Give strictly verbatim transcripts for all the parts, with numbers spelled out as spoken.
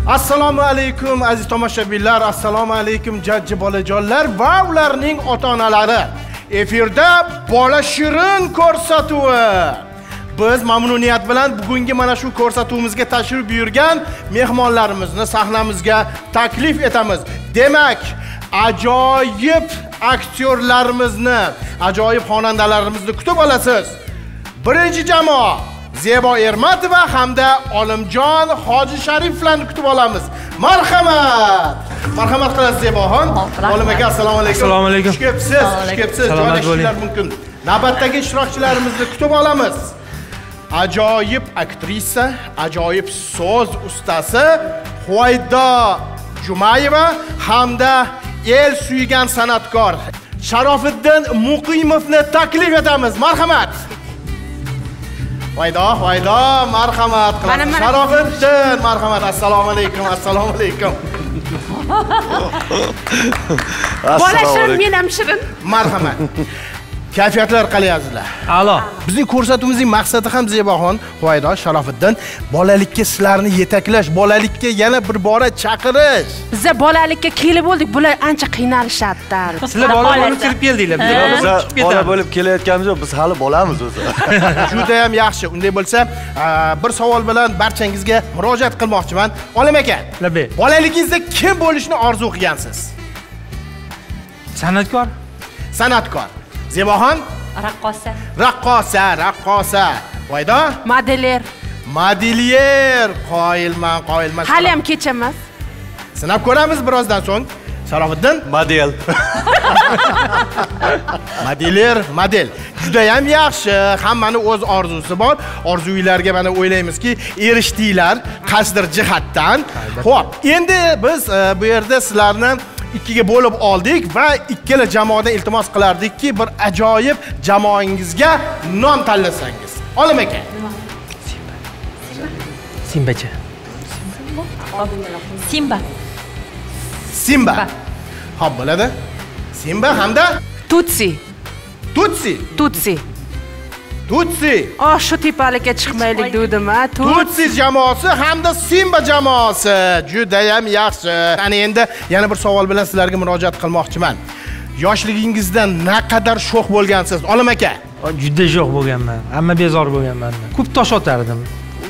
Assalomu alaykum aziz tomoshabinlar, assalomu alaykum jajji bolajonlar va ularning ota-onalari. Efirda bola shirin ko'rsatuvi. Biz mamnuniyat bilan bugungi mana shu ko'rsatuvimizga tashrif buyurgan mehmonlarimizni sahnamizga taklif etamiz. Demak, ajoyib aktyorlarimizni, ajoyib xonandalarimizni kutib olasiz. Birinchi jamoa Zebo Ermatova hamda Olimjon Hoji Shariflarni kutib olamiz. Marhamat. Marhamat qilasiz Zeboxon. Olim aka, assalomu alaykum. Assalomu alaykum. Xush kelibsiz. Xush kelibsiz. Joylashishlar mumkin. Navbatdagi ishtirokchilarimizni kutib olamiz. Ajoyib aktrisa, ajoyib so'z ustasi Huvaydo Jumayeva hamda el suygan san'atkor Sharofiddin Muqimovni taklif etamiz. Marhamat. Vaydo, Vaydo, marhamat qilasiz. Sharofiddin, marhamat. Assalomu alaykum, assalomu alaykum. Bola shirin, men ham shirin. Marhamat. Kayfiyatlar qalayapsizlar? A'lo. Bizning ko'rsatuvimizning maqsadi ham Zeboxon, Huvaydo, Sharofiddin, bolalikka sizlarni yetaklash, bolalikka yana bir bora chaqirish. Bizga bolalikka kelib bo'ldik, bular ancha qiynalishadi. Sizlar bola bo'lib kirib keldinglar. Biz bola bo'lib kelayotganimiz yo'q, biz hali bolamiz o'zi. Juda ham yaxshi. Unday bo'lsa, bir savol bilan barchangizga murojaat qilmoqchiman. Olim aka, bolaligingizda kim bo'lishni orzu qilgansiz? San'atkor. San'atkor. Zeboxon? Raqqosa. Raqqosa, raqqosa. Vaydo? Modeler. Modelyer. Qoyilman, qoyilman. Hali ham kech emas. Sinab ko'ramiz birozdan so'ng. Sharofiddin? Model. Modelyer, model. Juda ham yaxshi. Hammaning o'z orzusi bor. Orzuylarga mana o'ylaymizki, erishdinglar qaysidir jihatdan. Xo'p, endi biz bu yerda sizlarni ikkiga bo'lib oldik va ikkala jamoadan iltimos qilardikki, bir ajoyib jamoangizga nom tanlasangiz. Olim aka. Simbacha. Simba. Simba. Xo'p, bo'ladi. Simba hamda Tutsi. Tutsi. Tutsi. Tutsi. Oh, shu tepalikka chiqmaylik dedim, ha. Tutsi jamoasi hamda Simba jamoasi. Juda ham yaxshi. Ana endi yana bir savol bilan sizlarga murojaat qilmoqchiman. Yoshligingizda naqadar sho'x bo'lgansiz, Olim aka? Juda sho'x bo'lganman. Hamma bezor bo'lganman. Ko'p tosh otardim.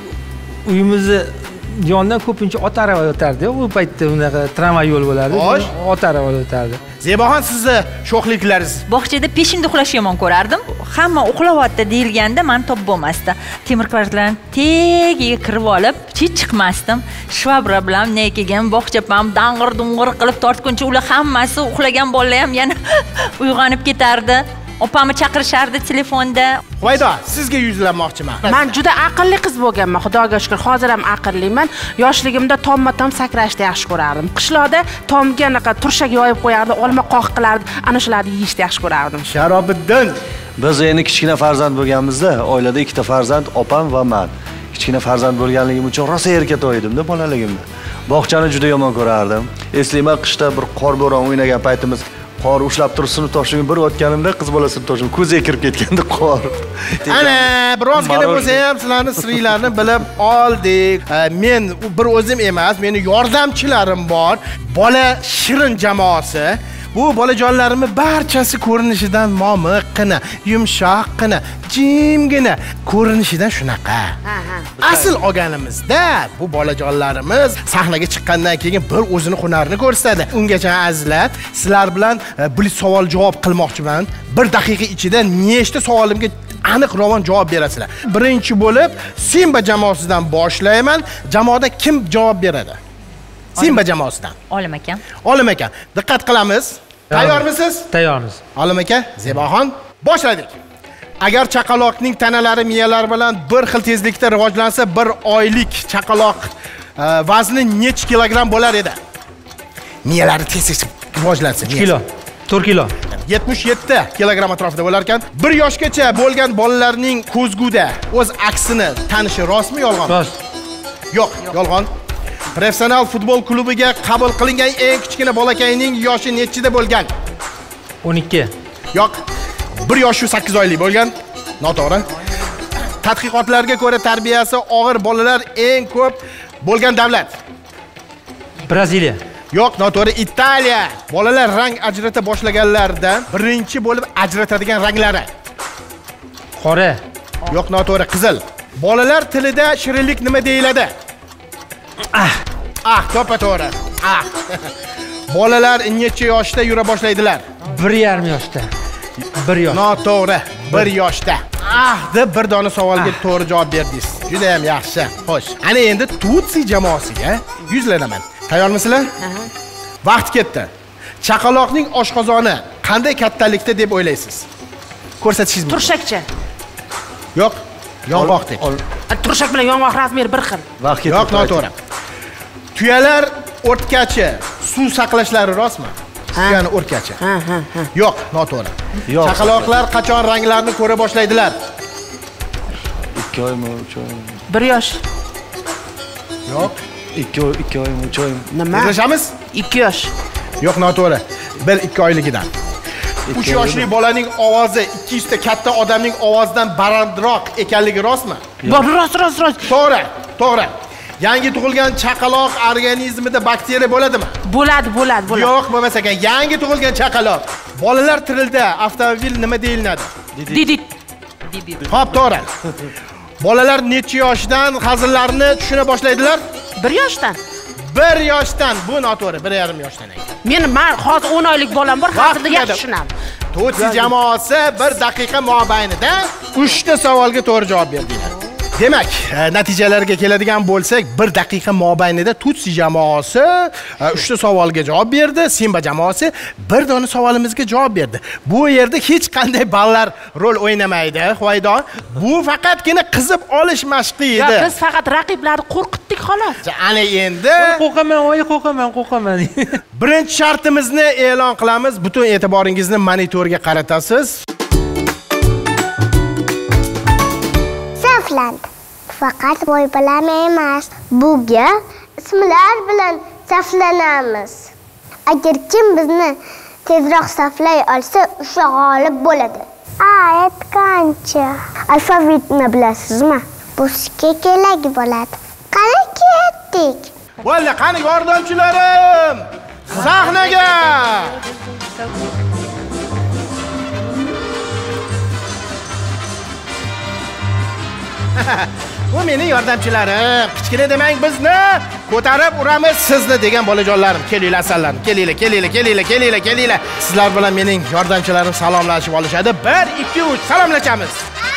Uyimizni yonidan ko'pincha ot arava o'tardi. U paytda unaqa tramvay yo'l bo'lardi. Ot arava o'tardi. Zeboxon, sizni sho'xliklaringiz? Bog'chada peshinda uxlashni yomon ko'rardim. Hamma uxlayapti deyilganda men top bo'lmasdi. Temir kvartlarni tagiga kirib olib, hech chiqmasdim. Shvabra bilan ne kelgan bog'chapam dang'ir-dung'ir qilib tortguncha ular hammasi uxlagan bolalar ham yana uyg'onib ketardi. Opamni chaqirishardi telefonda. Huvaydo, sizga yuzlanmoqchiman. Men juda aqlli qiz bo'lganman, Xudoga shukr. Hozir ham aqlliman. Yoshligimda tomma-tom sakrashni yaxshi ko'rardim. Qishloqda tomga anaqa turshak yoyib qo'yardi, olma qoq qilardi. Ana shularni yeyishni yaxshi ko'rardim. Sharofiddin. Biz endi kichkina farzand bo'lganimizda, oilada ikkita farzand, opam va men. Kichkina farzand bo'lganligim uchun rosa erka to'ydim-da bolaligimda. Bog'chani juda yomon ko'rardim. Eslayman, qishda bir qor bo'ron o'ynagan paytimiz qor ushlab turib sinf toshligim bir o'tganimda qiz bola sinf toshim ko'ziga kirib ketganda qor. Ana, birozgina bo'lsa ham sizlarning sirlarini bilib oldik. Men bir o'zim emas, meni yordamchilarim bor. Bola shirin jamoasi. Bu bolajonlarimiz barchasi ko'rinishidan momiqqina, yumshoqqina, jimgina, ko'rinishidan shunaqa. Asl olganimizda bu bolajonlarimiz sahnaga chiqqandan keyin bir o'zini hunarini ko'rsatadi. Ungacha azizlar, sizlar bilan bir savol-javob qilmoqchiman. Bir daqiqa ichida nechta savolimga aniq ravon javob berasizlar. Birinchi bo'lib Simba jamoasidan boshlayman. Jamoada kim javob beradi? Simba jamoasidan. Olim aka. Olim aka, diqqat qilamiz. Tayyormisiz? Tayyormiz. Olim aka, Zeboxon, boshladik. Agar chaqaloqning tanalari miyalari bilan bir xil tezlikda rivojlansa, bir oylik chaqaloq vazni necha kilogramm bo'lar edi? Miyalari tez-tez rivojlansa, kilo. to'rt kilo. yetmish yetti kilogramm atrofida bo'lar ekan. bir yoshgacha bo'lgan bolalarning ko'zguda o'z aksini tanishi rostmi, yolg'on? Rost. Yo'q, yolg'on. Professional futbol klubiga qabul qilingan eng kichkina bolakayning yoshi nechida bo'lgan? o'n ikki. Yo'q. bir yosh sakkiz oylik bo'lgan. Noto'g'ri. Tadqiqotlarga ko'ra tarbiyasi og'ir bolalar eng ko'p bo'lgan davlat. Braziliya. Yo'q, noto'g'ri. Italiya. Bolalar rang ajrata boshlaganlarida birinchi bo'lib ajratadigan ranglari. Qora. Yo'q, noto'g'ri. Qizil. Bolalar tilida shirinlik nima deyiladi? Ah. Ah, to'ppa-to'g'ri. Ah. Bolalar necha yoshda yura boshlaydilar? bir yarim yoshda. bir yosh. Noto'g'ri. bir yoshda. Ah, deb bir dona savolga to'g'ri javob berdingiz. Juda ham yaxshi. Xo'sh. Ana endi Tutsi jamoasiga yuzlanaman. Tayyormisizlar? Vaqt ketdi. Chaqaloqning oshqozoni qanday kattalikda deb o'ylaysiz? Ko'rsatishingiz mumkin. Turshakcha. Yo'q, yong'oqdek. Turshak bilan yong'oq razmeri bir xil. Vaqt ketdi. Yo'q, noto'g'ri. Tuyalar o'rtkachi suv saqlashlari rostmi? Tuyani o'rtkachi. Ha, ha, ha. Yo'q, noto'g'ri. Yo'q. Chaqaloqlar qachon ranglarni ko'ra boshlaydilar? ikki oymi, uch oymi? bir yosh. Yo'q. ikki oy, ikki oymi, uch oymi? Nima? Birlashamiz? ikki yosh. Yo'q, noto'g'ri. bir ikki oyligidan. uch yoshli bolaning ovozi ikki yuz ta katta odamning ovozidan balandroq ekanligi rostmi? Bor, rost, rost, rost. To'g'ri, to'g'ri. Yangi tug'ilgan chaqaloq organizmida bakteriya bo'ladimi? Bo'ladi, bo'ladi, bo'ladi. Yo'q, bo'lmasa ekan, yangi tug'ilgan chaqaloq. Bolalar tilida avtomobil nima deyiladi? Didit. Xo'p, to'g'ri. Bolalar necha yoshdan hazillarni tushuna boshlaydilar? bir yoshdan. bir yoshdan. Bu noto'g'ri, bir yarim yoshdan ekan. Men men hozir o'n oylik bolam bor, hazilda yaxshi tushunaman. Tutsi jamoasi bir daqiqa mobaynida uch ta savolga to'g'ri javob berdilar. Demak, natijalarga keladigan bo'lsak, bir daqiqa mobaynida Tutsi jamoasi uch ta savolga javob berdi, Simba jamoasi bir dona savolimizga javob berdi. Bu yerda hech qanday ballar rol o'ynamaydi, Huvaydo. Bu faqatgina qizib olish mashqi edi. Yo'q, biz faqat raqiblarni qo'rqitdik xolos. Ana endi Qo'rqaman, voy qo'rqaman, qo'rqaman. birinchi shartimizni e'lon qilamiz. Butun e'tiboringizni monitorga qaratasiz. Faqat boy bilan emas, buga ismlar bilan saflanamiz. Agar kim bizni tezroq saflay olsa, o'sha g'olib bo'ladi. A, aytgancha. Alfavitni bilasizmi? Bu sizga kerak bo'ladi. Qani ketdik. Bo'ldi, qani yordamchilarim? Sahnaga! Bu mening yordamchilarim. Kichkina demang, bizni ko'tarib uramiz sizni degan bolajonlarim. Kelinglar asallarni. Kelinglar, kelinglar, kelinglar, kelinglar, kelinglar. Sizlar bilan mening yordamchilarim salomlashib olishadi. bir ikki uch salomlashamiz.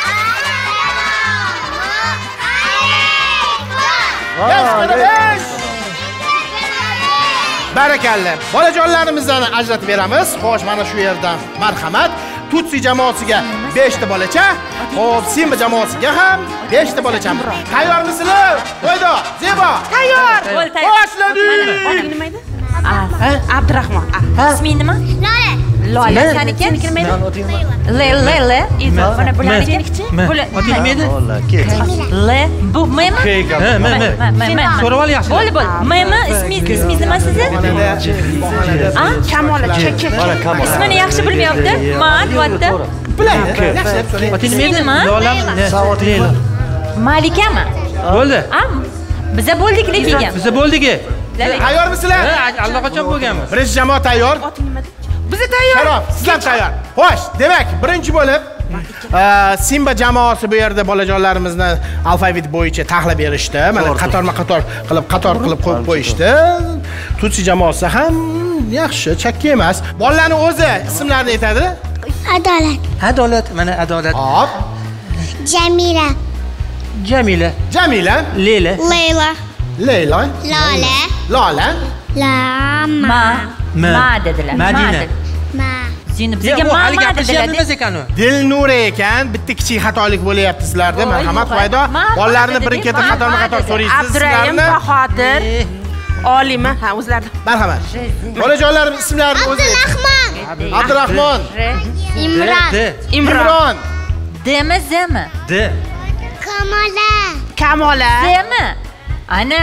Barakalla. Bolajonlarimizdan ajratib beramiz. Xo'sh, mana shu yerdan marhamat. Tutsi jamoasiga besh ta bolacha, hop, Simba jamoasiga ham besh ta bolacha. Tayyormisizlar? Qo'ydo, Zebo. Tayyor. Boshladik. Oting nima edi? Abdurahmon. Isming nima? Lola. Lola, seniki? nima edi? Le, le, le. Mana bularniki? Oting nima edi? Lola, ket. Le, bu memi? Ha, men, men. So'rab ol yaxshi. Bo'ldi, bo'ldi. Memi, ismingiz, ismingiz nima sizni? Ah, Kamola, chek, chek. Mana Kamola. Ismini yaxshi bilmayapti. Man, vatda. Biladi. Yaxshi so'rang. Oting nima edi? Nima? Lola. Leyla. Malikami? Bo'ldi. A, biza bo'ldik lekin. Biza bo'ldik. Tayyormisizlar? Ha, allaqachon bo'lganmiz. Birinchi jamoa tayyor. Oting nima edi? Biz tayyor. Sharof, sizlar tayyor. Xo'sh, demak, birinchi bo'lib Simba jamoasi bu yerda bolajonlarimizni alfavit bo'yicha tahlil berishdi. Mana qatorma-qator qilib, qator qilib qo'yib qo'yishdi. Tutsi jamoasi ham yaxshi, chakka emas. Bolalarning o'zi ismlarini aytadi. Adolat. Adolat, mana adolat. Hop. Jamila. Jamila. Jamila. Leyla. Leyla. Leyla. Lola. Lola. Lama. Ma. Ma dedilar. Madina. Ma. Zini bizga ma hali ma gapirishyapti dedilar. emas ekan u. Dilnura ekan, bitta kichik xatolik bo'lyapti sizlarda. Marhamat, Qo'ydo. Bolalarni birin-ketin qatorma-qator so'raysiz Abdurahim, Bahodir, Olima, ha, o'zlari. Marhamat. Bolajonlarim ismlarini o'zi. Abdurahmon. Abdurahmon. Imron. Imron. Demi, zemi? D. Kamola. Kamola. Zemi? Ana.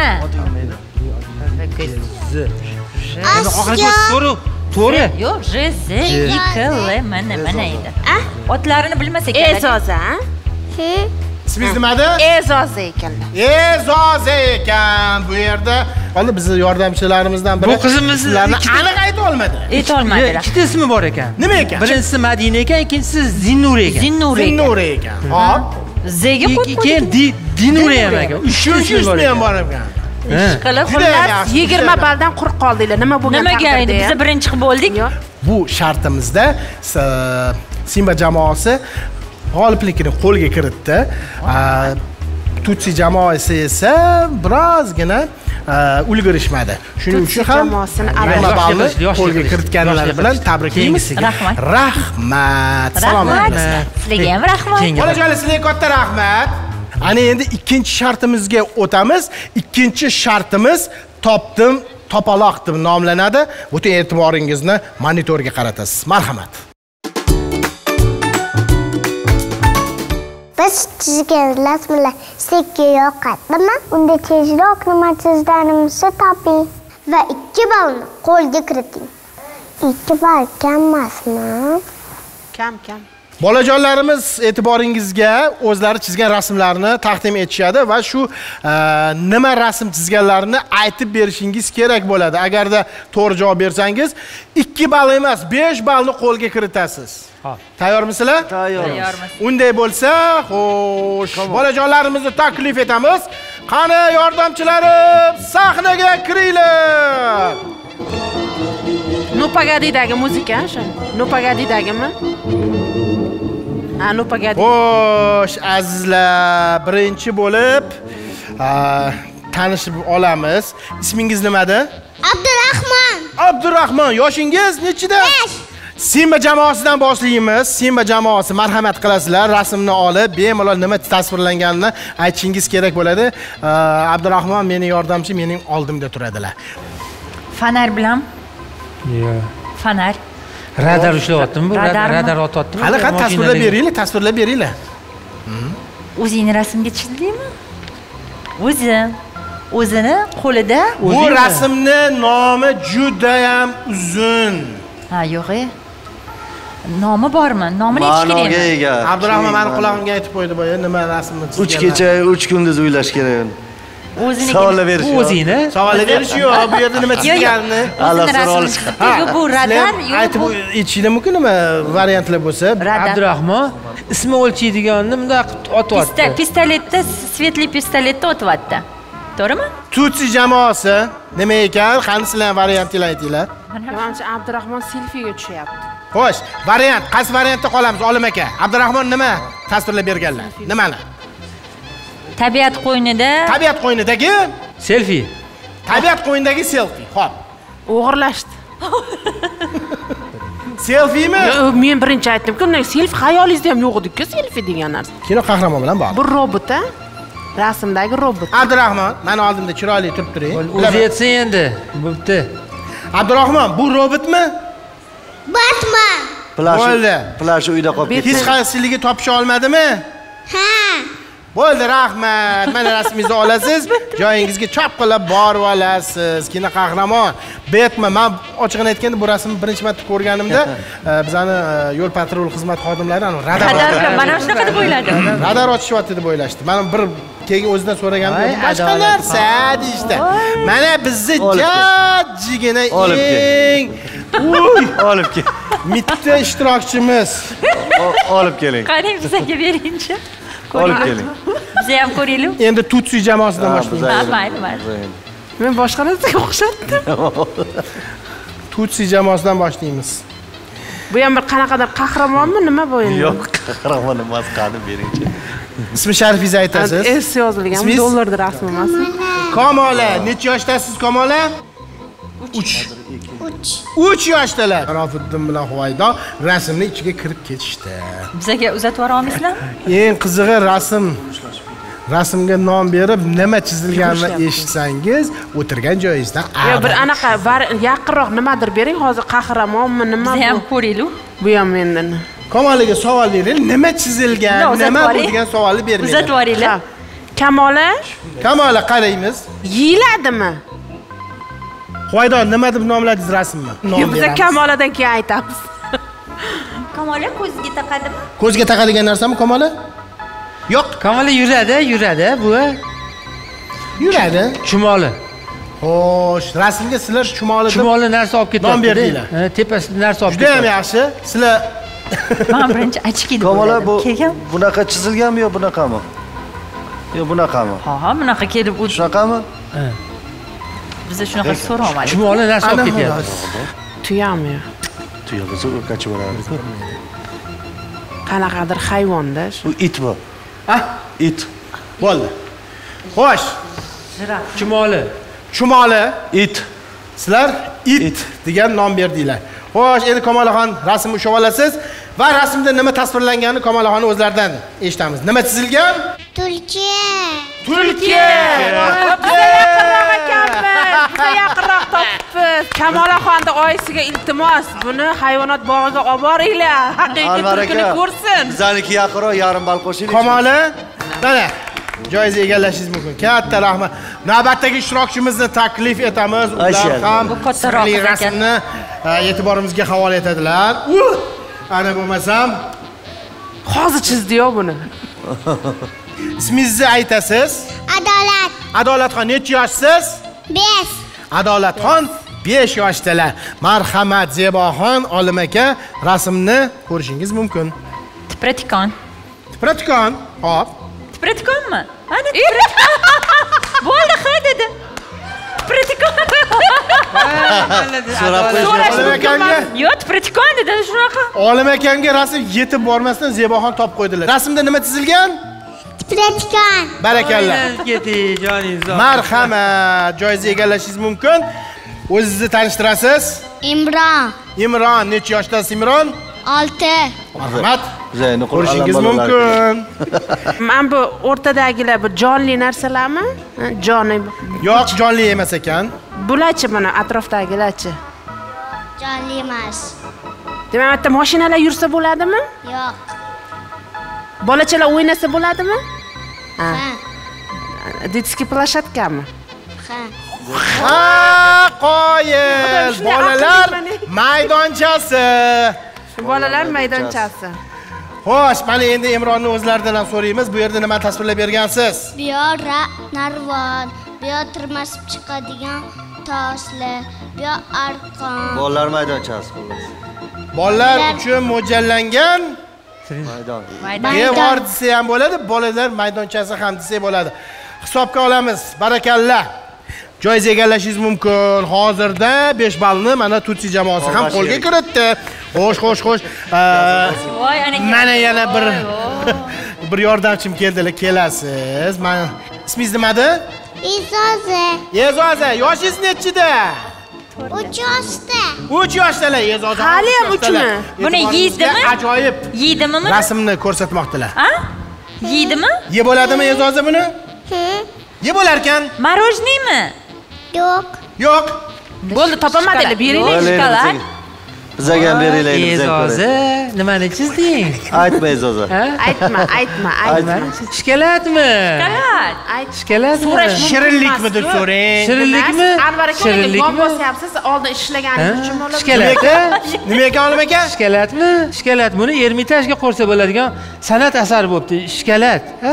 Asya. To'g'ri. To'g'ri. Yo'q, J, Z, I, K, L, mana, mana edi. Otlarini bilmasa kerak. E'zoza, ha? Ismingiz nima edi? E'zoza ekanlar. E'zoza ekan. Bu yerda qoldi. Bizni yordamchilarimizdan biri Bu qizimiz sizlarni aniq ayta olmadi. Aytolmadilar. Ikkita ismi bor ekan. Nima ekan? Birinchisi Madina ekan, ikkinchisi Zinnura ekan. Zinnura ekan. Zinnura ekan. Hop. Zga qo'yib Keyin Dinura ham ekan. Uchinchi ismi ham bor ekan. qilib Juda Xullas yaxshi, yigirma juda balldan quruq qoldinglar. Nima bo'lgan nimaga edi? Biz birinchi qilib bo'ldik. Bu shartimizda s- Simba jamoasi g'oliblikni qo'lga kiritdi. A, Tutsi jamoasi esa birozgina a, ulgurishmadi. Shuning Tutsi uchun ham jamoasini yigirma yoshli ballni qiz, yoshli qo'lga qiz, kiritganlar yoshli bilan qiz. tabriklaymiz. Keyingisiga. Rahmat. Rahmat. Salomat. Rahmat. Sizlarga ham rahmat. Keyingi Bolajonlar, sizlarga katta rahmat. Ana endi ikkinchi shartimizga o'tamiz. Ikkinchi shartimiz topdim, topaloq deb nomlanadi. Butun e'tiboringizni monitorga qaratasiz. Marhamat. Biz chizgan rasmlar sizga yoqadimi? Unda tezroq nima chizganimizni toping va ikki ballni qo'lga kiriting. ikki ball kam emasmi? Kam kam. Bolajonlarimiz e'tiboringizga o'zlari chizgan rasmlarni taqdim etishadi va shu e, nima rasm chizganlarini aytib berishingiz kerak bo'ladi. Agarda to'g'ri javob bersangiz, ikki ball emas, besh ballni qo'lga kiritasiz. Hop. Tayyormisizlar? Tayyormiz. Unday bo'lsa, xo'sh, bolajonlarimizni taklif etamiz. Qani yordamchilarim, sahnaga kiringlar. No Pagadidagi muzika shu. No Pagadidagimi? Ha, No Pagadi. Xo'sh, azizlar, birinchi bo'lib a, tanishib olamiz. Ismingiz nimada? Abdurahmon. Abdurahmon, yoshingiz nechida? Simba jamoasidan boshlaymiz. Simba jamoasi, marhamat qilasizlar, rasmni olib, bemalol nima tasvirlanganini aytishingiz kerak bo'ladi. A, Abdurahmon meni yordamchi, mening oldimda turadilar. Fanar bilan. Yo'q. Fanar. Radar ushlayaptimi bu? Radarmi? Radar otyaptimi? Qani qani tasvirlab beringlar, tasvirlab beringlar. O'zingni rasmga chizdingmi? O'zi. O'zini qo'lida. Bu rasmni nomi juda ham uzun. Ha, yo'q-e. Nomi bormi? Nomini aytish Ma'noga kerakmi? ega. Abdurahmon meni qulog'imga aytib qo'ydi boya, nima rasmni chizgan. uch kecha uch kunduz o'ylash kerak. O'zini. Savollar berish. Bu o'zingni? Savol berish yo'q, bu yerda nima chizganini. Alasini olish. Yo'q, bu radar, yo'q Aytib bu aytishinglar mumkin nima variantlar bo'lsa? radar. Abdurahmon ismi o'lchaydiganni bunday otyapti. Pista, pistoletda, svetli pistoletda otyapti. To'g'rimi? Tutsi jamoasi nima ekan? Qani sizlar variantlar aytinglar. Menimcha Abdurahmon selfiga tushyapti. Xo'sh, variant, qaysi variantda qolamiz Olim aka? Abdurahmon nima tasvirlab berganlar? Nimani? Tabiat qo'ynida. Tabiat qo'ynidagi Selfie. tabiat qo'ynidagi selfie. Xo'p. O'g'irlashdi. Selfimi? Yo, men birinchi aytdim-ku, selfi xayolingizda ham yo'q edi-ku, selfi degan narsa. Kino qahramon bilan bor. Bu robot a? Rasmdagi robot. Abdurahmon, meni oldimda chiroyli turib turing. O'zi aytsin endi. Bo'pti. Abdurahmon, bu robotmi? Batman. Plash. Bo'ldi. Plash uyda qolib ketdi. Hech qaysiligiga topisha olmadimi? Ha. Bo'ldi, rahmat. Mana rasmingizni olasiz, joyingizga chop qilib borib olasiz. Kino qahramon. Betma, men ochig'ini aytganda bu rasmni birinchi marta ko'rganimda, bizani yo'l patrul xizmat xodimlari ana radar Radar mana shunaqa deb o'yladim. radar ochishyapti deb o'ylashdi. Men bir keyin o'zidan so'raganimda Voy, boshqa adolat. narsa deyishdi. Mana bizni Olib kel. jajjigina Olib kel. eng uy Olib kel. mitta ishtirokchimiz. O- Olib keling. Qarang bizga beringchi. Olib keling. Biz ham ko'raylik. Endi Tutsi jamoasidan Ha, boshlaymiz. Ha, bizlar- mayli, mayli. Men boshqa narsaga o'xshatdim. Tutsi jamoasidan boshlaymiz. Bu ham bir qanaqadir qahramonmi, nima bu endi? Yo'q, qahramon emas, qani beringchi. Ismi sharifingizni aytasiz? S yozilgan, Ismingiz? dollarda rasmi emas. Kamola, necha yoshdasiz Kamola? uch. uch yoshdalar. Sharofiddin bilan Huvaydo rasmni ichiga kirib ketishdi. Bizga uzatib yubora olmaysizlarmi? Eng qizig'i rasm rasmga nom berib nima chizilganini eshitsangiz, o'tirgan joyingizdan Yo, bir ag'darib anaqa var- yaqinroq nimadir bering, hozir qahramonmi, nima Biz ham bu? ko'raylik. Bu ham mendan. Kamolaga savol bering, nima chizilgan, No, uzatib nima bu yuboring. degan savolni Uzatib bermaydi. yuboringlar. Kamola Kamola qaraymiz. yeyiladimi? Huvaydo nima deb nomladingiz rasmni? Nom Yo, biz beramiz. Kamoladan keyin aytamiz. Kamola ko'ziga taqadimi? Ko'zga taqadigan narsami Kamola? Yo'q, Kamala yuradi, yuradi bu. yuradi. Chumoli. Xo'sh, rasmga sizlar chumoli chumoli narsa olib ketyapti. Non berdinglar. Tepasida narsa olib Juda ham ketyapti. yaxshi. Sizlar Men birinchi ochki deb Kamola bu kelgan. bunaqa chizilganmi yo bunaqami? Yo bunaqami? Ha, ha, bunaqa kelib o'tdi. Shunaqami? Biz shunaqa so'ramadik. Chumoli narsa olib ketyapti. Tuyami? Tuya bo'lsa o'rkachib boradi. Qanaqadir hayvonda shu. Bu it bu. Ha? It. Bo'ldi. Xo'sh, Chumoli. chumoli, It. sizlar it, It. degan nom berdinglar. Xo'sh, endi Kamolaxon rasmni ushlab olasiz va rasmda nima tasvirlanganini Kamolaxon o'zlaridan eshitamiz. Nima chizilgan? Tulki. Tulki. Biza yaqinroq ekanmiz. Biza yaqinroq topibmiz. Kamolaxonda oyisiga iltimos, buni hayvonot bog'iga olib boringlar. Haqiqiy tulkini ko'rsin. Bizaniki yaqinroq yarim bal qo'shing. Kamoli, mana joyizni egallashingiz mumkin. Katta rahmat. Navbatdagi ishtirokchimizni taklif etamiz. Ular ham Bu kattaroq sirli ekan. rasmni e, e'tiborimizga havola etadilar. Uh! Ana bo'lmasam, Hozir chizdi-yu buni. ismingizni aytasiz. Adolat. Adolatxon necha yoshsiz? besh. Adolatxon besh yoshdalar. Marhamat Zeboxon Olim aka rasmni ko'rishingiz mumkin. Tipratikon. Tipratikon, hop. Tipratikonmi? Ana tipratikon. Bo'ldi, ha dedi. Tipratikon. So'rab qo'yish. Olim akamga, Yo, tipratikon dedi shunaqa. Olim akamga rasm yetib bormasdan Zeboxon topib qo'ydilar. Rasmda nima chizilgan? Tipratikon. Barakalla. Keting, joningiz. Marhamat, joyingizni egallashingiz mumkin. O'zingizni tanishtirasiz? Imron. Imron, necha yoshdasiz Imron? olti. Marhamat. Zayni Ko'rishingiz mumkin. Men bu o'rtadagilar bu jonli narsalarmi? Ha, Joni. Yo'q, jonli emas ekan. Bularchi buni atrofdagilarchi? Jonli emas. Demak, bitta mashinalar yursa bo'ladimi? Yo'q. Bolachalar o'ynasa bo'ladimi? Ha. Ha. Детский площадками. Ha. Ha, qoyil. Bolalar maydonchasi. Bolalar maydonchasi. Xo'sh, mana endi Imronni o'zlaridan ham so'raymiz. Bu yerda nima tasvirlab bergansiz? Bu yer narvon, bu yer tirmashib chiqadigan toshlar, bu yer arqon. Bolalar maydonchasi xullas. Bolalar uchun mo'ljallangan Maydon. devor desa ham bo'ladi, bolalar maydonchasi ham desa bo'ladi. Hisobga olamiz. Barakalla. Joyingizni egallashingiz mumkin. Hozirda besh ballni mana Tutsi jamoasi ham qo'lga kiritdi. Xo'sh, xo'sh, xo'sh. Voy, ana Mana yana bir bir yordamchim keldilar. Kelasiz. Mana ismingiz nimadi? Ezoza. Ezoza, yoshingiz nechida? uch yoshda. uch yoshdalar Ezoza. Hali ham uchmi? Buni yeydimi? Ajoyib. Yeydimi buni? Rasmni ko'rsatmoqdilar. Ha? Yeydimi? Ye bo'ladimi Ezoza buni? Ye bo'lar ekan? Marojniymi? Yo'q. Yo'q. Bo'ldi, topolmadilar, beringlar shokolad. Bizaga ham beringlar. Ezoza, nimani chizding? Aytma Ezoza. Aytma, aytma, aytma. Shikoladmi? Shokolad. Ayt. Shikoladmi? So'rash Shirinlikmi deb so'rang. Shirinlikmi? Anvar aka Shirinlikmi? gap bosyapsiz, oldin ishlaganingiz uchun bo'ladi. Shikoladmi? Nima ekan Olim aka? Shikoladmi? Shikolat. Buni Ermitajga qo'ysa bo'ladigan san'at asari bo'pti. Shikolat, ha?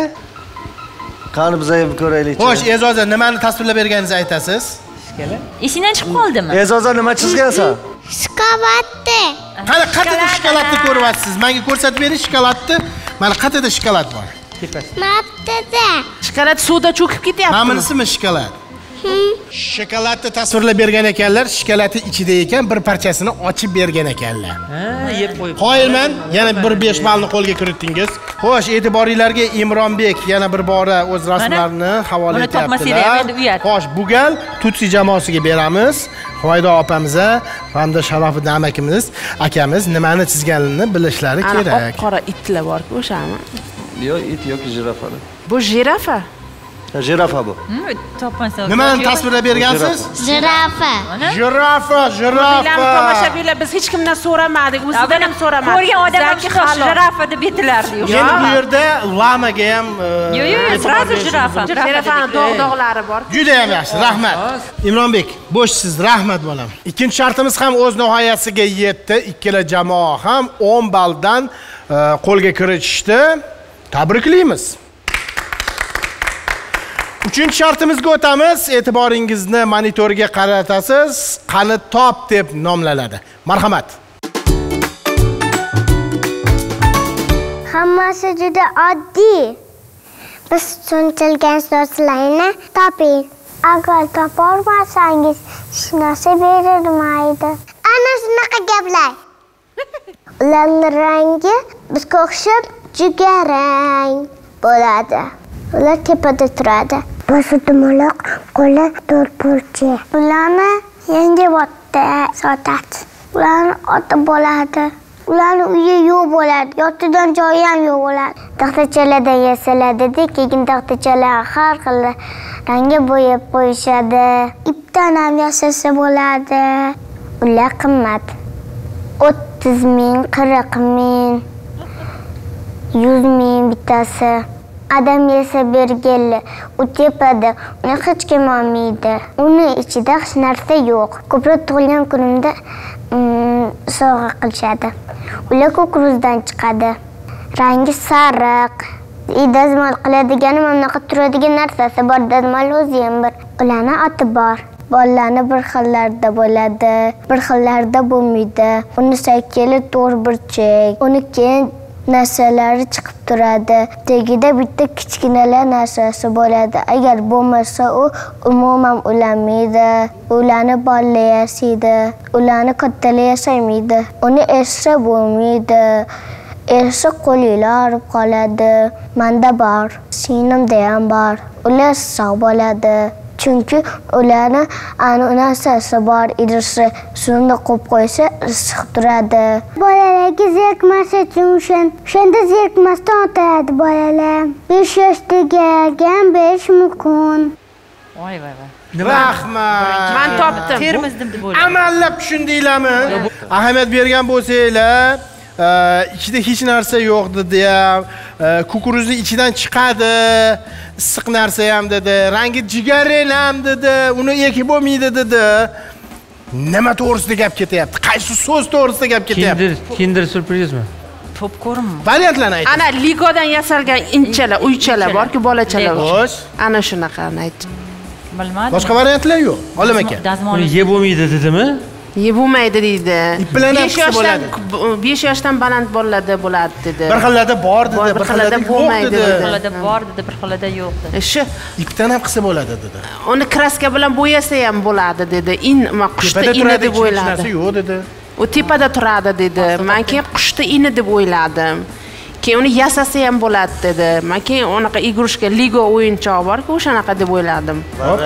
Qani biza ham ko'raylik. Xo'sh, Ezoza nimani tasvirlab berganingizni aytasiz? Shikolat. Esingdan chiqib qoldimi? Ezoza nima chizgansan? Shokoladni. Qani qayerda shokoladni ko'ryapsiz? Menga ko'rsatib bering shokoladni. Mana qayerda shokolad bor? Maptada. Shokolad suvda cho'kib ketyapti. Mana bunisimi shokolad? Shokoladni tasvirlab bergan ekanlar, shokoladi ichida ekan, bir parchasini ochib bergan ekanlar. Ha, yeb qo'yib. Qoyilman, yana bir besh ballni qo'lga kiritdingiz. Xo'sh, e'tiboringlarga Imronbek yana bir bora o'z rasmlarini havola Buni topmasanglar etyaptilar. endi uyat. Xo'sh, bu gal Tutsi jamoasiga beramiz. Foyda opamiz hamda Sharofiddin amakimiz, akamiz nimani chizganini bilishlari kerak. Qora itlar bor-ku, o'shami? Yo'q, it yoki jirafa. Bu jirafa. Jirafa bu. Topmasa. Nimani tasvirlab bergansiz? Jirafa. Jirafa, Bilam jirafa. tomoshabinlar biz hech kimdan so'ramadik, o'zidan ham so'ramadik. Ko'rgan odam ham Zaki shunaqa halol. jirafa deb aytilardi. Endi bu yerda lamaga ham Yo'q, yo'q, sразу jirafa. Jirafani dog'-doglari bor. Juda ham yaxshi, rahmat. Imronbek, bo'shsiz, rahmat bolam. Ikkinchi shartimiz ham o'z nihoyasiga yetdi. Ikkala jamoa ham o'n balldan qo'lga kiritishdi. Tabriklaymiz. uchinchi shartimizga o'tamiz. E'tiboringizni monitorga qaratasiz. Qani top deb nomlanadi. Marhamat. Hammasi juda oddiy. Biz tushuntirgan so'zlarni toping. Agar topolmasangiz, hech narsa berilmaydi. Ana shunaqa gaplar. Ularning rangi bizga o'xshab jigarrang bo'ladi. Ular tepada turadi. Boshi dumaloq, qo'li to'rtburchi. Ularni yangi vatda sotadi. Ularning oti bo'ladi. Ularning uyi yo'q bo'ladi. Yotidan joyi ham yo'q bo'ladi. Taxtachalardan yasaladi, keyin taxtachalar har xil rangga bo'yab qo'yishadi. Ipdan ham yasasa bo'ladi. Ular qimmat. o'ttiz ming, qirq ming, yuz ming bittasi. Adam yesa bergili, u tepada, uni hech kim olmaydi. Uni ichida hech narsa yo'q. Ko'proq tug'ilgan kunimda sovg'a qilishadi. Ular kukuruzdan chiqadi. Rangi sariq. Dazmol qiladigan mamlaqa turadigan narsasi bor. Dazmol o'zi ham bir. Ularning oti bor. Bolalarni bir xillarda bo'ladi, bir xillarda bo'lmaydi. Uni sakkeli to'rtburchak, uni keyin narsalari chiqib turadi. Tagida bitta kichkinalar narsasi bo'ladi. Agar bo'lmasa u umuman ulanmaydi. Ularni bolalar yasaydi, ularni kattalar yasaymaydi. Uni esa bo'lmaydi. Esa qo'linglar olib qoladi. Menda bor, sinimda ham bor. Ular sog' bo'ladi. Chunki ularni ana narsasi bor, idisi shunda qo'yib qo'ysa issiq turadi. Bolalarga zerikmasa uchun shunda zerikmasdan o'tadi bolalar. besh yoshdagiga berish mumkin. Voy voy voy. Rahmat. Men topdim. Termizdim deb o'yladim. Amallab tushundinglarmi? Ahamiyat bergan bo'lsanglar, ichida hech narsa yo'q dedi ham, kukuruzni ichidan chiqadi, issiq narsa ham dedi, rangi jigarrang ham dedi, uni ekib bo'lmaydi dedi. Nima to'g'risida gap ketyapti? Qaysi so'z to'g'risida gap ketyapti? Kinder, Kinder surprizmi? Popkornmi? Variantlarni ayting. Ana Legodan yasalgan inchalar, uychalar borki, bolachalar. Xo'sh. Ana shunaqani ayting. Bilmadim. Boshqa variantlar yo'q. Olim aka. Uni yeb bo'lmaydi dedimi? Yeb bo'lmaydi deydi. Bilan ham qilsa bo'ladi. besh yoshdan baland bolalarda bo'ladi dedi. Bir xillarda bor dedi, bir xillarda bo'lmaydi dedi. Bir xilida bor dedi, bir xilida yo'q dedi. Shu ipdan ham qilsa bo'ladi dedi. uni kraska bilan bo'yasa ham bo'ladi dedi. In ma qushda ini deb o'yladim. Narsa yo'q dedi. U tepada turadi dedi. Men keyin qushda ini deb o'yladim. Keyin uni yasasa ham bo'ladi dedi. Men keyin unaqa igrushka Lego o'yinchoq bor-ku, o'shanaqa deb o'yladim.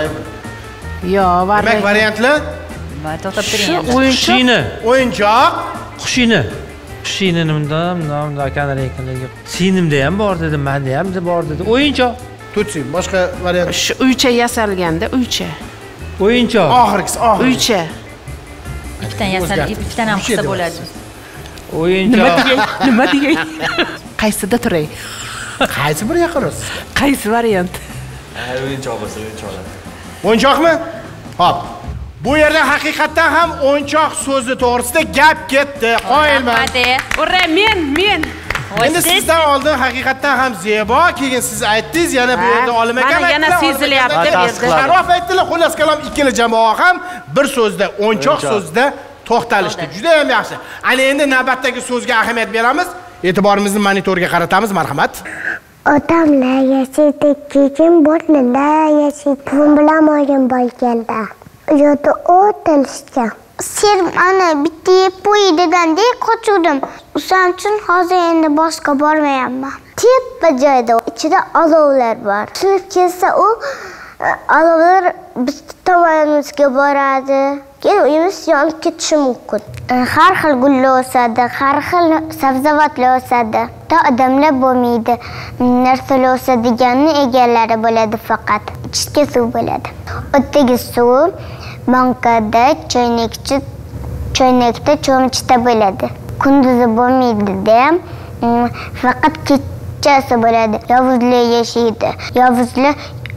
Yo'q, var. Demak, variantlar Va to'xtab turing. Qushini. o'yinchoq, Qushini. Qushini nimda, nimda kanareykalarga. Sinimda ham bor dedi, menda ham bor dedi. O'yinchoq. Tutsin, boshqa variant. Shu uycha yasalganda, uycha. O'yinchoq. Oxirgisi, oxirgi. Uycha. Ikkitadan yasalib, ikkitadan ham qilsa bo'ladi. O'yinchoq. Nima degay? Qaysida turay? Qaysi bir yaqinroq? Qaysi variant? O'yinchoq bo'lsa o'yinchoqlar. O'yinchoqmi? Hop. Bu yerda haqiqatdan ham o'yinchoq so'zi to'g'risida gap ketdi. Qo'yilman. Ura, men, men. Endi sizdan oldin haqiqatdan ham Zebo, keyin siz aytdingiz, yana bu yerda Olim aka aytdilar. Mana yana sezilyapti deb berdi. Sharof aytdilar, xullas kalom ikkala jamoa ham bir so'zda, o'yinchoq so'zida to'xtalishdi. Juda ham yaxshi. Ana endi navbatdagi so'zga ahamiyat beramiz. E'tiborimizni monitorga qaratamiz, marhamat. Odamlar yashaydi, keyin bolalar yashaydi. Pul bilan o'yin bo'lganda. Yo'da o'tilishdi. Sen ana bitta yeb qo'ydigan-da qochuvdim. O'shaning uchun hozir endi boshqa bormayapman. Tepa joyda ichida olovlar bor. Sinib kelsa u olovlar biz tomonimizga boradi. Keyin uyimiz yonib ketishi mumkin. Har xil gullar o'sadi, har xil sabzavotlar o'sadi. To odamlar bo'lmaydi. Narsalar o'sadiganni egallari bo'ladi faqat. Ichga suv bo'ladi. O'tdagi suv bankada, choynakchi, choynakda, cho'michda bo'ladi. Kunduzi bo'lmaydi-da, faqat kechasi bo'ladi. Yovuzlar yashaydi. Yovuzlar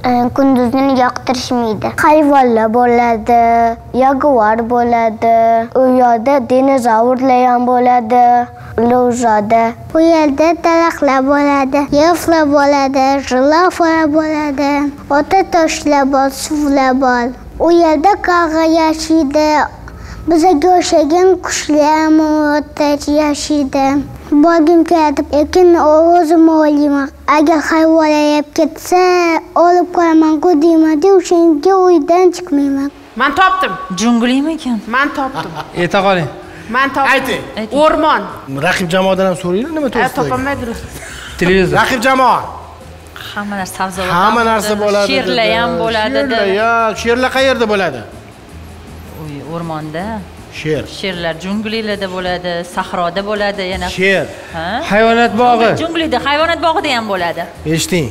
kunduzni yoqtirishmaydi. Hayvonlar bo'ladi, yaguar bo'ladi, u yerda dinozavrlar ham bo'ladi. Lujada. Bu yerda daraxtlar bo'ladi, yillar bo'ladi, jirafalar bo'ladi, ota toshlar bor, suvlar bor. U yerda qarg'a yashaydi. Bizga o'xshagan qushlar ham o'rta yashaydi. Borgim keladi, lekin o'zim o'ylayman. Agar hayvonlar yeb ketsa, olib qolaman-ku deyman-da, o'shanga uydan chiqmayman. Men topdim. Junglimi ekan? Men topdim. Ayta qoling. Men topdim. Ayting. O'rmon. Raqib jamoadan ham so'raylar nima to'g'risida. Topolmaydilar. Televizor. Raqib jamoa. Hamma narsa sabzavot. Hamma narsa bo'ladi. Sherlar ham bo'ladi. Sherlar, ya, sherlar qayerda bo'ladi? Uy, o'rmonda. Sher. Sherlar junglilarda bo'ladi, sahroda bo'ladi, yana. Sher. Ha? Hayvonot bog'i. Junglida, hayvonot bog'ida ham bo'ladi. Eshiting.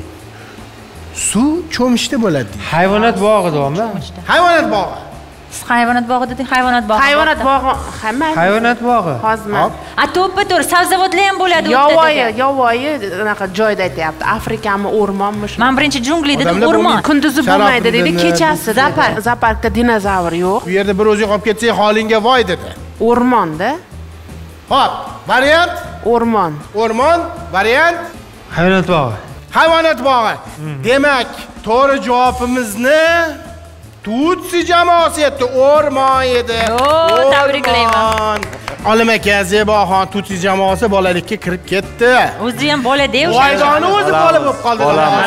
Suv cho'mishda bo'ladi. Hayvonot bog'i deyapman. Hayvonot bog'i. Siz hayvonot bog'i deding, hayvonot bog'i. Hayvonot bog'i hamma. Hayvonot bog'i. Hozir. A to'ppa-to'g'ri sabzavotlar ham bo'ladi u yerda. Yovvoyi, yovvoyi unaqa joyda aytyapti. Afrikami, o'rmonmi shu. Men birinchi jungli dedim, o'rmon. Kunduzi bo'lmaydi dedi, kechasi zoopark. Zooparkda dinozavr yo'q. Bu yerda bir o'zing qolib ketsang, holingga voy dedi. O'rmonda. Hop, variant. O'rmon. O'rmon, variant. Hayvonot bog'i. Hayvonot bog'i. Demak, to'g'ri javobimizni Tutsi jamoasi edi, o'rmon edi. O, tabriklayman. Olim aka, Zeboxon Tutsi jamoasi bolalikka kirib ketdi. O'zi ham bola-da o'sha. Voydoni o'zi bola bo'lib qoldi.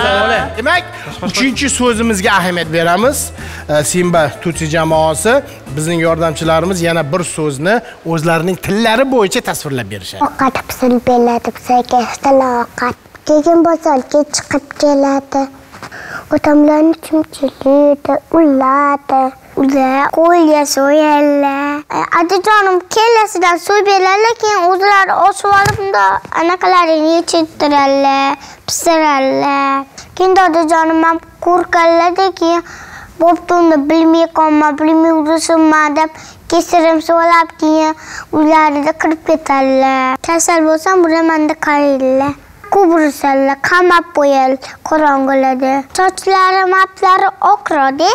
Demak, uchinchi so'zimizga ahamiyat beramiz. Simba Tutsi jamoasi bizning yordamchilarimiz yana bir so'zni o'zlarining tillari bo'yicha tasvirlab berishadi. Ovqat pishirib beradi, bizga ovqat. Keyin bozorga chiqib keladi. Otamlarni chumchilaydi, uladi. Ular qo'lga so'yadilar. Adajonim kellasidan so'y beradilar, keyin o'zlari osib olib, bunda anaqalarini yechirtiradilar, pishiradilar. Keyin dadajonim ham qo'rqadilar, keyin bo'pti uni bilmay qolma, bilmay urishma deb kechirim so'rab, keyin uylarida kirib ketadilar. Kasal bo'lsam, buramanda qaraydilar. Kubrusalla qamab qo'yal qorong'iladi. Sochlari maplari oqrodi.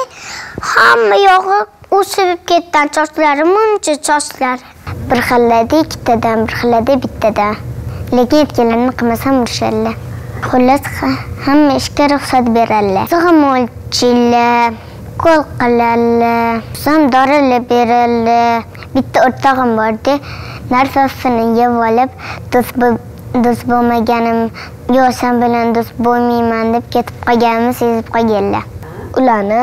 Hamma yog'i o'sib ketgan sochlari, muncha sochlar. Bir xillada ikkitadan, bir xillada bittadan. Lekin yetganlarni qilmasam urishadilar. Xullas hamma ishga ruxsat beradilar. Sig'im o'lchaydilar, qo'l qiladilar, sam dorilar beradilar. Bitta o'rtog'im bordi. Narsasini yeb olib, do'st do'st bo'lmaganim, yo sen bilan do'st bo'lmayman deb ketib qolganimni sezib qolganlar. Ularni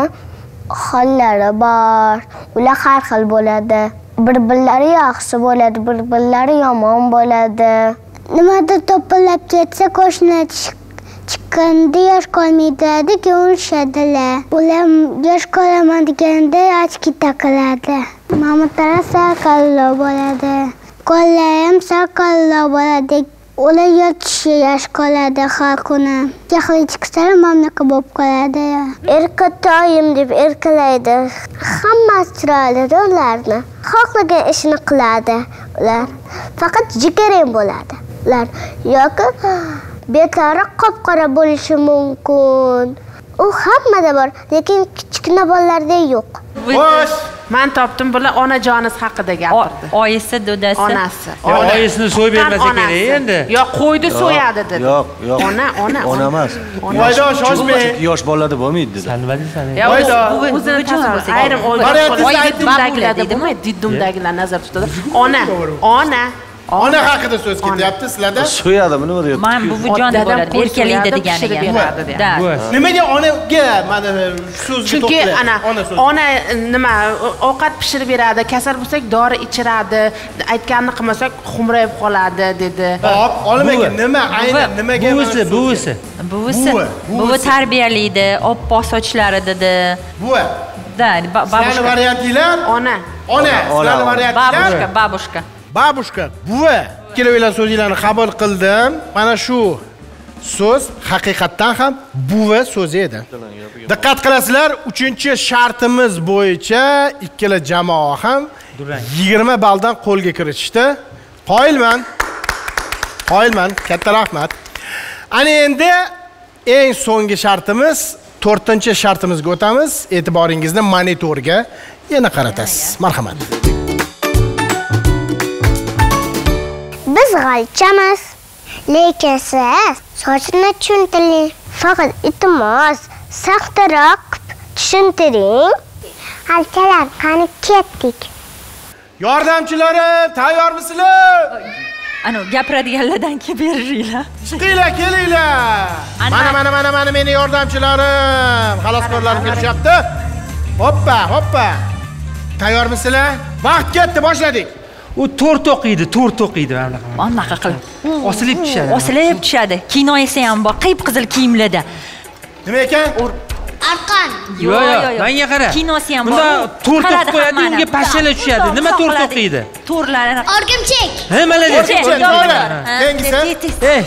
hollari bor. Ular har xil bo'ladi. Bir-birlari yaxshi bo'ladi, bir-birlari yomon bo'ladi. Nimadir to'pilab ketsa, qo'shnilar chiqqanda yosh qolmaydi, ko'rishadilar. Ular yosh qolaman deganda ochki taqiladi. Mamutlar sakallo bo'ladi. Qo'llar ham sakallo bo'ladi. Ular yotishi yosh qoladi har kuni. Jahli chiqsa mamlaqa bo'lib qoladi. Erkatoyim deb erkalaydi. Hammasi chiroyli ularni. Xohlagan ishini qiladi ular. Faqat jigaring bo'ladi. Ular yoki betlari qop-qora bo'lishi mumkin. U hammada bor, lekin kichkina bolalarda yo'q. Xo'sh, men topdim, bular onajoningiz haqida gapirdi. Oyisi, dodasi. Onasi. Oyisini so'y bermasa kerak endi. Yo, qo'ydi so'yadi dedi. Yo'q, yo'q. Ona, ona. Ona emas. Voydo shoshmang. Yosh bolada bo'lmaydi dedi. San nima deysan? Voydo. O'zini tasavvur. Ayrim diddumdagilar bo'lmaydi, diddumdagilar nazar tutadi. Ona, ona. Ona haqida so'z ketyapti sizlarda. So'yadimi, nima deyapti? Men buvijon bo'ladi, erkalaydi deganiga. Da. Nimaga onaga mana so'zga Chunki ana so'z. ona nima ovqat pishirib beradi, kasal bo'lsak dori ichiradi, aytganini qilmasak xumrayib qoladi dedi. Hop, olim aka, nima aynan nimaga buvisi, buvisi. Buvisi. Buvi tarbiyalaydi, oppoq sochlari dedi. Buvi. Da, Sizlarning variantinglar? Ona. Ona, sizlarning variantinglar? Babushka, babushka. Babushka, buvi. Ikkalovinglar so'zinglarni qabul qildim. Mana shu so'z haqiqatdan ham buvi so'zi edi. Diqqat qilasizlar, uchinchi shartimiz bo'yicha ikkala jamoa ham yigirma balldan qo'lga kiritishdi. Qoyilman. Qoyilman, katta rahmat. Ana endi eng so'nggi shartimiz to'rtinchi shartimizga o'tamiz. E'tiboringizni monitorga yana qaratasiz. Marhamat. Biz g'alchamiz, lekin siz sochini tushuntiring. Faqat iltimos, saqtaroq tushuntiring. G'alchalar, qani ketdik. Yordamchilarim, tayyormisizlar? Ana gapiradiganlardan kelib beringlar. Chiqinglar, kelinglar. Mana mana mana mana meni yordamchilarim, xaloskorlarim kelishyapti. Hoppa, hoppa. Tayyormisizlar? Vaqt ketdi, boshladik. U to'rt o'qiydi, to'rt o'qiydi mana bunaqa. Anaqa qilib. Osilib tushadi. Osilib tushadi. Kino esa ham bor, qip-qizil kiyimlarda. Nima ekan? Arqon. Yo'q, yo'q, menga qara. Kinosi ham bor. Bunda to'rt o'qib qo'yadi, unga pashshalar tushadi. Nima to'rt o'qiydi? To'rtlar. O'rgimchak. Ha, malades. To'g'ri. Keyingisi? Ey.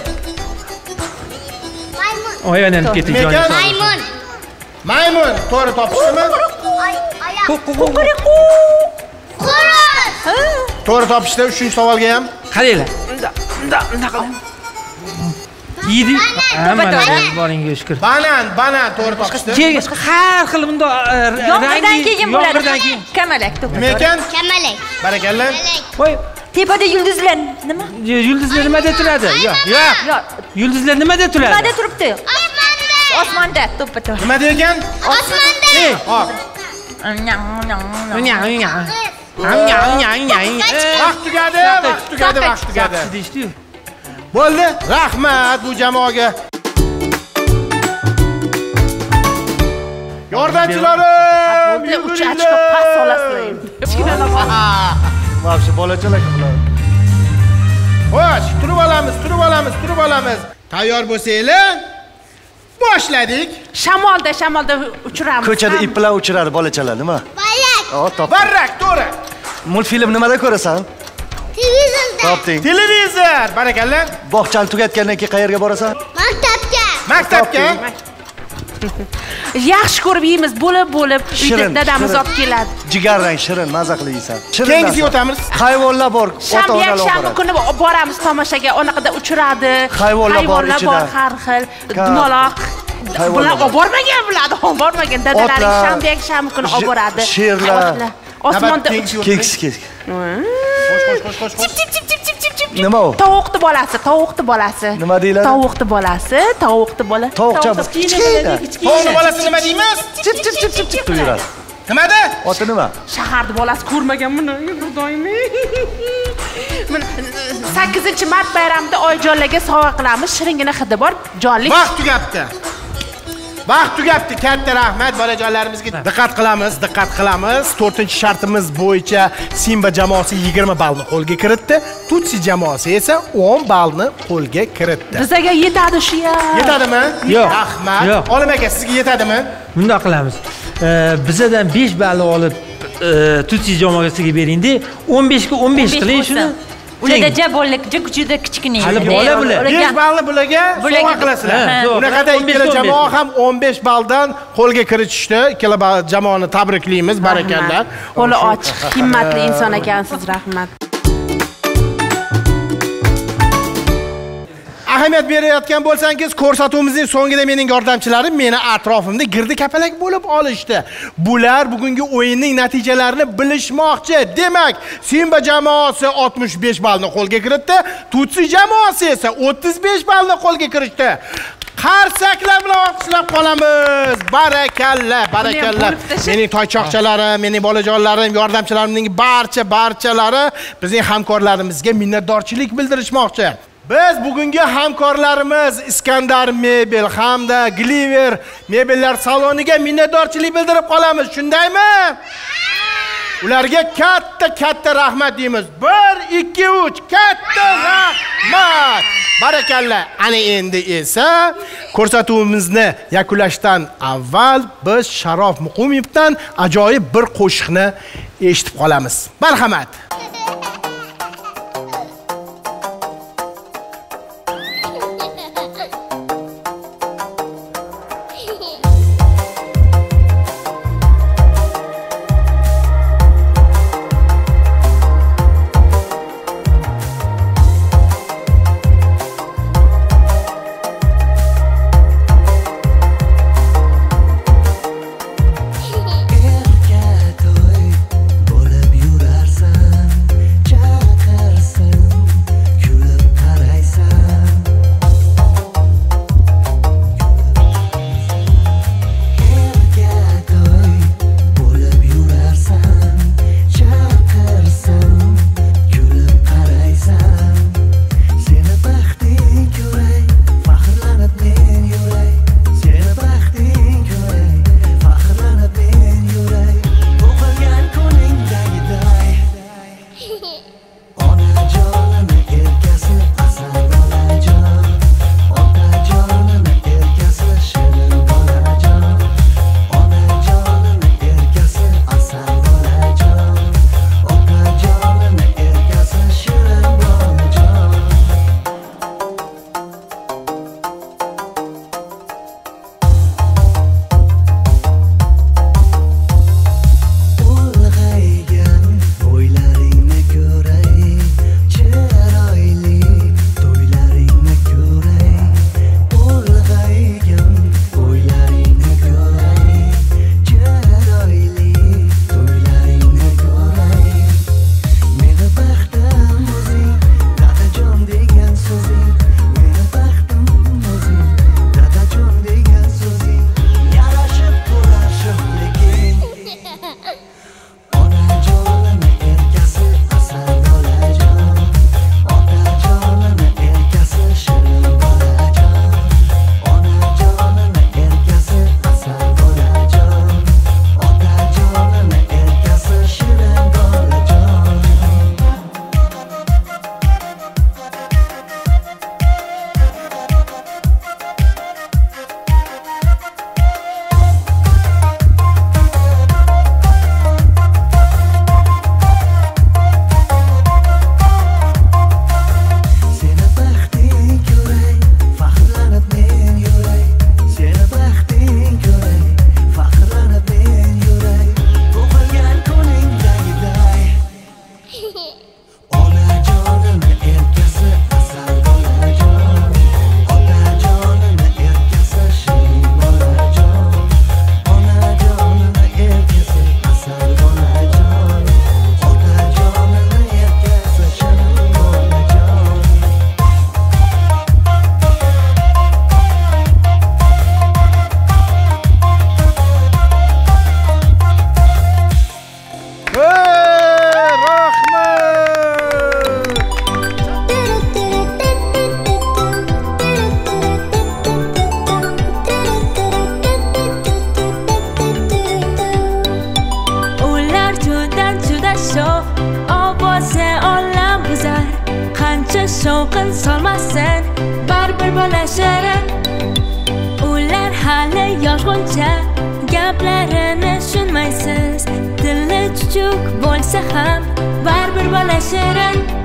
Maymun. Oyonib ketdi jonim. Maymun. Maymun, to'g'ri topishdimi? Qo'riq. To'g'ri topishdi. uchinchi savolga ham. Qaranglar. Unda, unda, unda qilib. Yedi. Hamma boringga shukr. Banan, banan to'g'ri topishdi. Keyin har xil bunda Yomg'irdan keyin bo'ladi. Kamalak to'g'ri. Nima ekan? Kamalak. Barakalla. Voy, Tepada yulduzlar nima? yulduzlar nimada turadi? Yo'q, yo'q. Yo'q. Yulduzlar nimada turadi? Nimada turibdi? Osmonda. Osmonda, to'ppa-to'p. Nima degan? Osmonda. Ey, hop. Vaqt tugadi, vaqt tugadi, vaqt tugadi. Deyishdi-yu. Bo'ldi. Rahmat bu jamoaga. Yordamchilarim, uch ochko pas olasizlar. Kichkina Vobshe bolachalar bular. Xo'sh, turib olamiz, turib olamiz, turib olamiz. Tayyor bo'lsanglar, boshladik. Shamolda, shamolda uchiramiz. Ko'chada ip bilan uchiradi bolachalar, nima? Balak. O, top. Barrak, to'g'ri. Multfilm nimada ko'rasan? Televizorda. Topding. Televizor, barakalla. Bog'chani tugatgandan keyin qayerga borasan? Maktabga. Maktabga. Yaxshi ko'rib yeymiz, bo'lib-bo'lib. Uyda Shirin, dadamiz shirin. olib keladi. Jigarrang shirin, maza qilib yeysan. Shirin Keyingisiga narsa. o'tamiz. Hayvonlar bor, Shanba, ota-onalar yakshanba bor. kuni boramiz tomoshaga, onaqada uchiradi. Hayvonlar bor ichida. bor har xil. Dumaloq. Hayvonlar Bular bor. olib bormagan bularni, olib bormagan. Dadalaring Otlar, shanba, yakshanba kuni olib boradi. sherlar. Otlar. Osmonda Keks, keks. Qo'sh, qo'sh, qo'sh, qo'sh. chip chip chip chip chip chip chip. Nima u? Tovuqni bolasi, tovuqni bolasi. Nima deyiladi? Tovuqni bolasi, tovuqni bola. Tovuqcha Tovuqni kichkina. To'g'ri bolasi nima deymiz? Chip chip chip chip chip qilib yuradi. Nimada? Oti nima? Shaharni bolasi ko'rmagan buni, xudoyim. Mana sakkizinchi mart bayramida oyijonlarga sovg'a qilamiz. Shiringina hidi bor, jonlik. Vaqt tugabdi. Vaqt tugabdi. Katta rahmat bolajonlarimizga. Diqqat qilamiz, diqqat qilamiz. to'rtinchi shartimiz bo'yicha Simba jamoasi yigirma ballni qo'lga kiritdi. Tutsi jamoasi esa o'n ballni qo'lga kiritdi. Bizaga yetadi shu ya. Yetadimi? Yo'q. Rahmat. Yo'q. Olim aka, sizga yetadimi? Bunday qilamiz. Bizadan besh ball olib Tutsi jamoasiga bering-da, o'n besh ga o'n besh qiling shuni. Ularda jabollik juda kichkina. Hali bola bular. besh ballni bularga sovg'a qilasizlar. Unaqada ikkala jamoa ham o'n besh balldan qo'lga kiritishdi. Ikkala jamoani tabriklaymiz, barakallah. Qo'li ochiq, himmatli inson ekansiz, rahmat. Ahamiyat berayotgan bo'lsangiz, ko'rsatuvimizning so'ngida mening yordamchilarim meni atrofimda girdi kapalak bo'lib olishdi. Bular bugungi o'yinning natijalarini bilishmoqchi. Demak, Simba jamoasi oltmish besh ballni qo'lga kiritdi, Tutsi jamoasi esa o'ttiz besh ballni qo'lga kiritdi. Qarsaklar bilan olqishlab qolamiz. Barakalla, barakalla. Mening toychoqchalarim, mening bolajonlarim, yordamchilarimning barcha barchalari bizning hamkorlarimizga minnatdorchilik bildirishmoqchi. Biz bugungi hamkorlarimiz Iskandar Mebel hamda Gliver mebellar saloniga minnatdorchilik bildirib qolamiz. Shundaymi? Ularga katta katta rahmat deymiz. bir ikki uch katta rahmat. Barakalla. Ana endi esa ko'rsatuvimizni yakunlashdan avval biz Sharof Muqimiyevdan ajoyib bir qo'shiqni eshitib qolamiz. Marhamat. shovqin solmasin baribir bola shirin ular hali yoshg'uncha gaplarini tushunmaysiz tili chuchuk bo'lsa ham baribir bola shirin